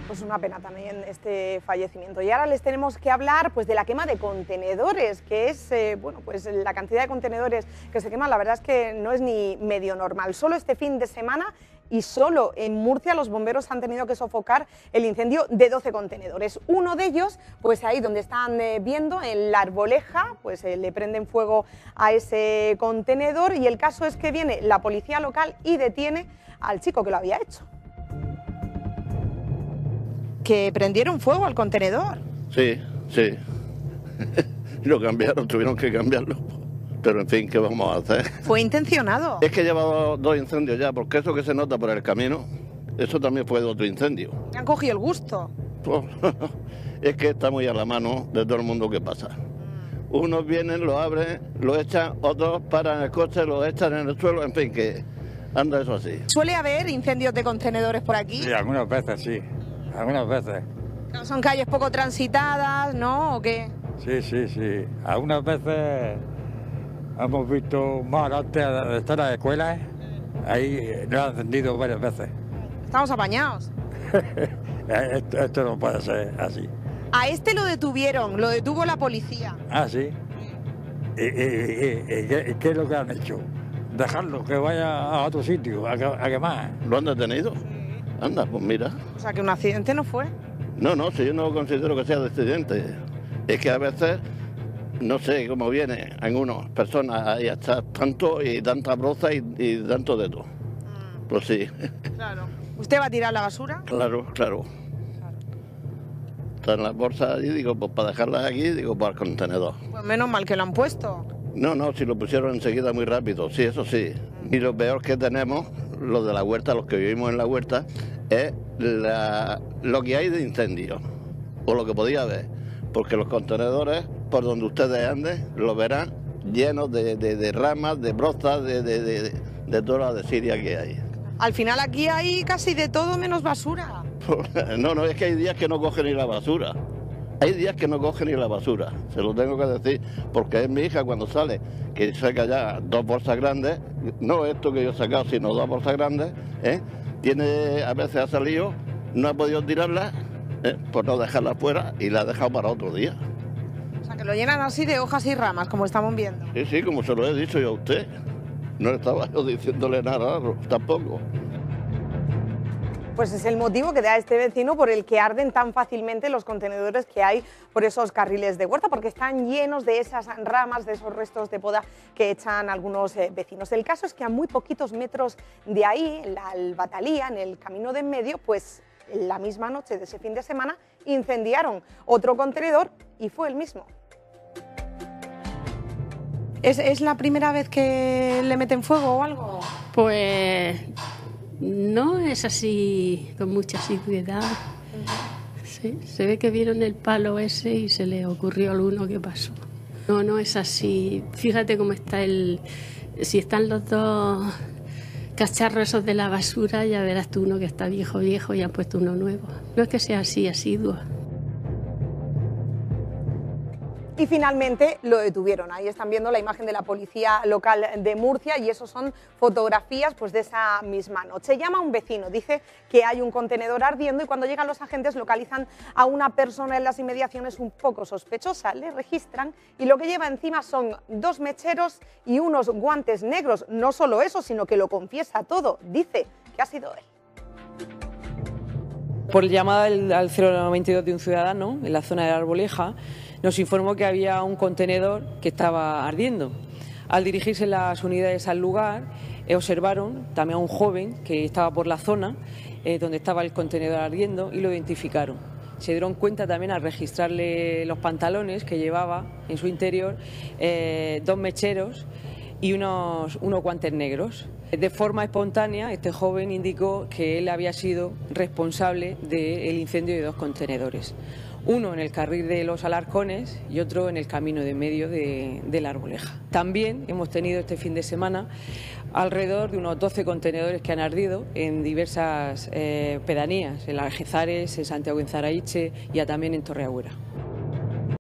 Pues una pena también este fallecimiento. Y ahora les tenemos que hablar pues de la quema de contenedores, que es bueno, pues la cantidad de contenedores que se queman, la verdad es que no es ni medio normal. Solo este fin de semana y solo en Murcia los bomberos han tenido que sofocar el incendio de 12 contenedores. Uno de ellos, pues ahí donde están viendo, en La Arboleja, pues le prenden fuego a ese contenedor y el caso es que viene la policía local y detiene al chico que lo había hecho. Que prendieron fuego al contenedor. Sí, sí. Lo cambiaron, tuvieron que cambiarlo. Pero en fin, ¿qué vamos a hacer? ¿Fue intencionado? Es que he llevado dos incendios ya, porque eso que se nota por el camino, eso también fue de otro incendio. Me han cogido el gusto. Pues, es que está muy a la mano de todo el mundo que pasa. Unos vienen, lo abren, lo echan, otros paran el coche, lo echan en el suelo, en fin, que anda eso así. ¿Suele haber incendios de contenedores por aquí? Sí, algunas veces sí, algunas veces. Son calles poco transitadas, ¿no? ¿O qué? Sí, sí, sí. Algunas veces hemos visto más antes de estar en las escuelas, ahí lo han encendido varias veces. Estamos apañados. Esto no puede ser así. A este lo detuvieron, lo detuvo la policía. Ah, sí. ¿Qué es lo que han hecho? Dejarlo que vaya a otro sitio a quemar. ¿Lo han detenido? Anda, pues mira. O sea, que un accidente no fue. No, si yo no considero que sea de accidente. Es que a veces, no sé cómo viene en unas personas ahí a echar tanto y tanta broza y tanto de todo. Pues sí. Claro. ¿Usted va a tirar la basura? Claro. Está en las bolsas y digo, pues para dejarlas aquí, digo, para el contenedor. Pues menos mal que lo han puesto. No, si lo pusieron enseguida muy rápido, sí, eso sí. Y lo peor que tenemos, los de la huerta, los que vivimos en la huerta, es lo que hay de incendio, o lo que podía haber. Porque los contenedores, por donde ustedes anden, lo verán llenos de ramas, de brozas, de toda la desidia que hay. Al final aquí hay casi de todo menos basura. No, es que hay días que no cogen ni la basura. Hay días que no cogen ni la basura, se lo tengo que decir, porque es mi hija cuando sale, que saca ya 2 bolsas grandes, no esto que yo he sacado, sino 2 bolsas grandes, tiene, a veces ha salido, no ha podido tirarlas, por no dejarlas fuera y la ha dejado para otro día. O sea, que lo llenan así de hojas y ramas, como estamos viendo. Sí, como se lo he dicho yo a usted. No estaba yo diciéndole nada, tampoco. Pues es el motivo que da este vecino por el que arden tan fácilmente los contenedores que hay por esos carriles de huerta, porque están llenos de esas ramas, de esos restos de poda que echan algunos vecinos. El caso es que a muy poquitos metros de ahí, en la Albatalía, en el camino de en medio, pues la misma noche de ese fin de semana incendiaron otro contenedor y fue el mismo. ¿Es la primera vez que le meten fuego o algo? Pues no es así con mucha asiduidad. Sí, se ve que vieron el palo ese y se le ocurrió a alguno que pasó. No es así. Fíjate cómo está si están los dos cacharros esos de la basura, ya verás tú uno que está viejo y han puesto uno nuevo. No es que sea así asiduo. Y finalmente lo detuvieron. Ahí están viendo la imagen de la policía local de Murcia y eso son fotografías pues, de esa misma noche. Llama a un vecino, dice que hay un contenedor ardiendo y cuando llegan los agentes localizan a una persona en las inmediaciones un poco sospechosa. Le registran y lo que lleva encima son 2 mecheros y unos guantes negros. No solo eso, sino que lo confiesa todo. Dice que ha sido él. Por llamada al 092 de un ciudadano en la zona de La Arboleja, nos informó que había un contenedor que estaba ardiendo. Al dirigirse las unidades al lugar, observaron también a un joven que estaba por la zona donde estaba el contenedor ardiendo y lo identificaron. Se dieron cuenta también al registrarle los pantalones que llevaba en su interior, 2 mecheros y unos guantes negros. De forma espontánea, este joven indicó que él había sido responsable del incendio de 2 contenedores. Uno en el carril de los Alarcones y otro en el camino de medio de La Arboleja. También hemos tenido este fin de semana alrededor de unos 12 contenedores que han ardido en diversas pedanías, en Algezares, en Santiago en Zaraiche y también en Torreagüera.